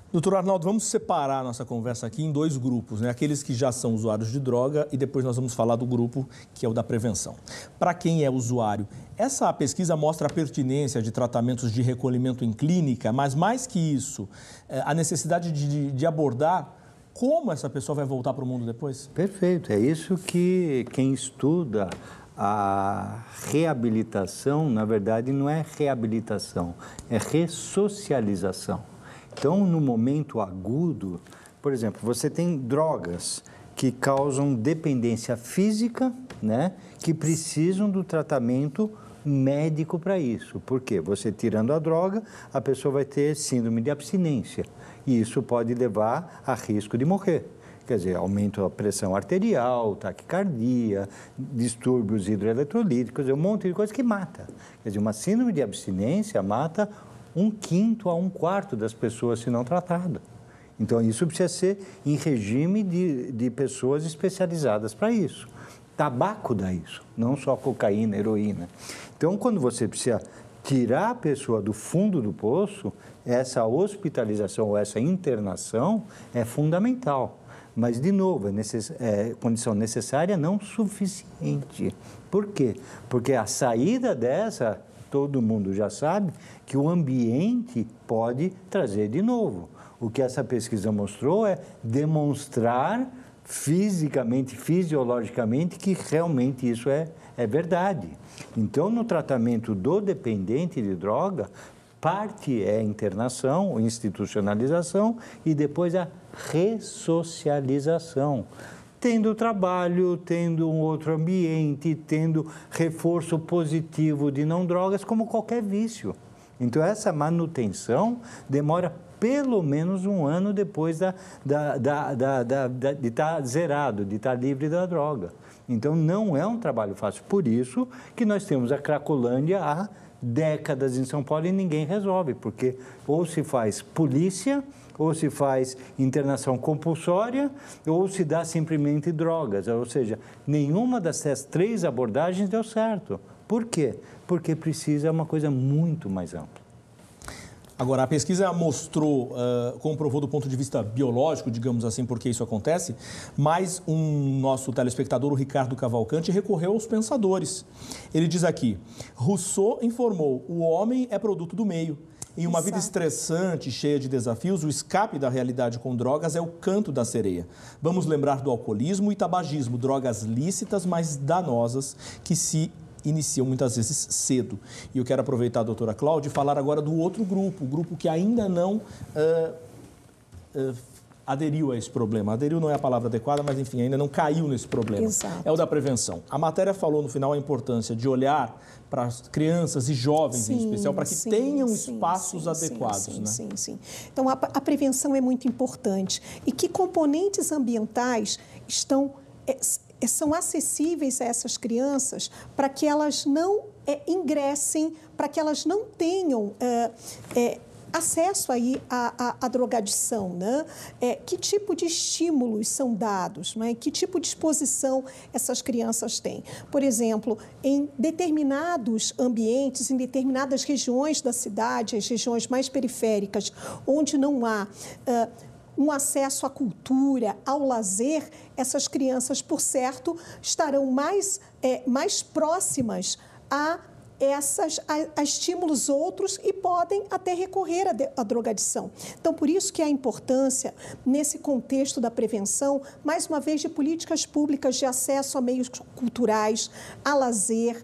Doutor Arnaldo, vamos separar a nossa conversa aqui em dois grupos, né? Aqueles que já são usuários de droga e depois nós vamos falar do grupo que é o da prevenção. Para quem é usuário, essa pesquisa mostra a pertinência de tratamentos de recolhimento em clínica, mas mais que isso, a necessidade de abordar como essa pessoa vai voltar para o mundo depois? Perfeito, é isso que quem estuda a reabilitação, na verdade, não é reabilitação, é ressocialização. Então, no momento agudo, por exemplo, você tem drogas que causam dependência física, né, que precisam do tratamento médico para isso. Por quê? Você tirando a droga, a pessoa vai ter síndrome de abstinência e isso pode levar a risco de morrer. Quer dizer, aumento da pressão arterial, taquicardia, distúrbios hidroeletrolíticos, um monte de coisa que mata. Quer dizer, uma síndrome de abstinência mata 1/5 a 1/4 das pessoas se não tratada. Então, isso precisa ser em regime de pessoas especializadas para isso. Tabaco dá isso, não só cocaína, heroína. Então, quando você precisa tirar a pessoa do fundo do poço, essa hospitalização ou essa internação é fundamental. Mas, de novo, é condição necessária, não suficiente. Por quê? Porque a saída dessa, todo mundo já sabe, que o ambiente pode trazer de novo. O que essa pesquisa mostrou é demonstrar fisicamente, fisiologicamente, que realmente isso é verdade. Então, no tratamento do dependente de droga, parte é internação, institucionalização e depois a ressocialização. Tendo trabalho, tendo um outro ambiente, tendo reforço positivo de não drogas, como qualquer vício. Então, essa manutenção demora pelo menos 1 ano depois de estar zerado, de estar livre da droga. Então, não é um trabalho fácil. Por isso que nós temos a Cracolândia há décadas em São Paulo e ninguém resolve, porque ou se faz polícia, ou se faz internação compulsória, ou se dá simplesmente drogas. Ou seja, nenhuma dessas 3 abordagens deu certo. Por quê? Porque precisa uma coisa muito mais ampla. Agora, a pesquisa mostrou, comprovou do ponto de vista biológico, digamos assim, porque isso acontece, mas um nosso telespectador, o Ricardo Cavalcante, recorreu aos pensadores. Ele diz aqui, Rousseau informou, o homem é produto do meio. Em uma vida estressante, cheia de desafios, o escape da realidade com drogas é o canto da sereia. Vamos lembrar do alcoolismo e tabagismo, drogas lícitas, mas danosas, que se iniciam muitas vezes cedo. E eu quero aproveitar, doutora Cláudia, e falar agora do outro grupo, o grupo que ainda não aderiu a esse problema. Aderiu não é a palavra adequada, mas enfim, ainda não caiu nesse problema. Exato. É o da prevenção. A matéria falou no final a importância de olhar para as crianças e jovens, em especial, para que tenham espaços adequados. Sim. Então, a prevenção é muito importante. E que componentes ambientais são acessíveis a essas crianças para que elas não ingressem, para que elas não tenham acesso aí à drogadição, né? Que tipo de estímulos são dados, né? Que tipo de exposição essas crianças têm? Por exemplo, em determinados ambientes, em determinadas regiões da cidade, as regiões mais periféricas, onde não há um acesso à cultura, ao lazer, essas crianças, por certo, estarão mais próximas a estímulos outros e podem até recorrer à drogadição. Então, por isso que há importância, nesse contexto da prevenção, mais uma vez, de políticas públicas de acesso a meios culturais, a lazer,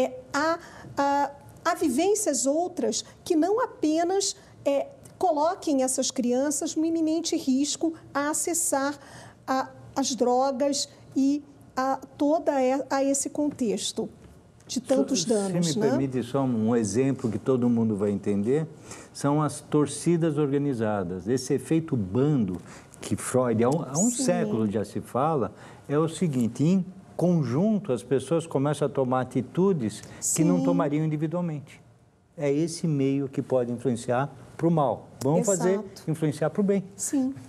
a vivências outras que não apenas coloquem essas crianças no iminente risco a acessar as drogas e a esse contexto de tantos danos. Se me permite só um exemplo que todo mundo vai entender, são as torcidas organizadas. Esse efeito bando que Freud, há um século já se fala, é o seguinte, em conjunto as pessoas começam a tomar atitudes que não tomariam individualmente. É esse meio que pode influenciar para o mal. Vamos fazer influenciar para o bem. Sim.